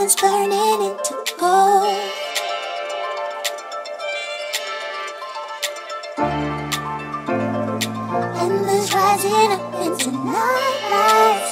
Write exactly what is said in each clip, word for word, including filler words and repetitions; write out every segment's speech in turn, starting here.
diamonds burning into gold. Embers rising up into nightlight.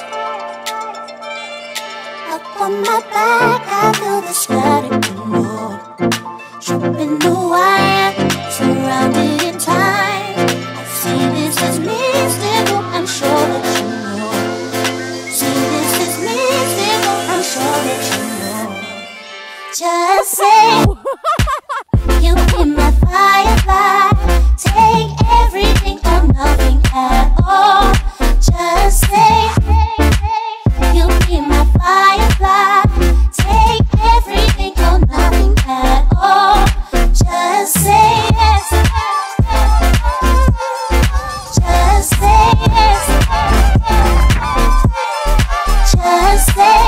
Up on my back, I feel the static glow. Tripping the wire, surrounded in time. I see this as mystical, I'm sure that you know. See this as mystical, I'm sure that you know. Just say you be my firefly. Take everything or nothing at all. Just say you be my firefly. Take everything or nothing at all. Just say yes. Just say yes. Just say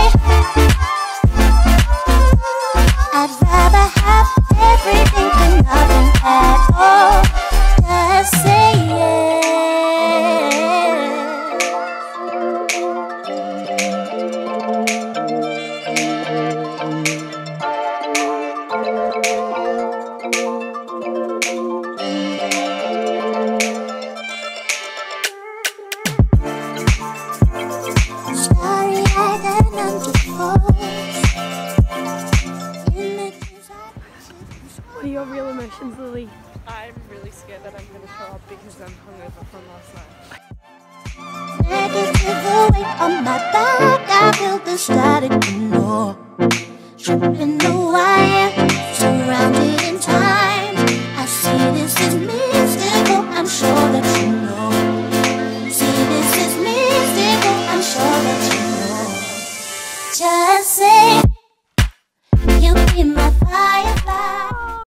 I'd rather have everything than nothing at all. Just say yes. Starry-eyed and underfold. Images What are your real emotions, Lily? I'm really scared that I'm going to throw up because I'm hungover from last night. negative weight on my back, I feel the static glow. Tripping the wire, surrounded in time. I see this as mystical, I'm sure that you know. See this as mystical, I'm sure that you know. Just say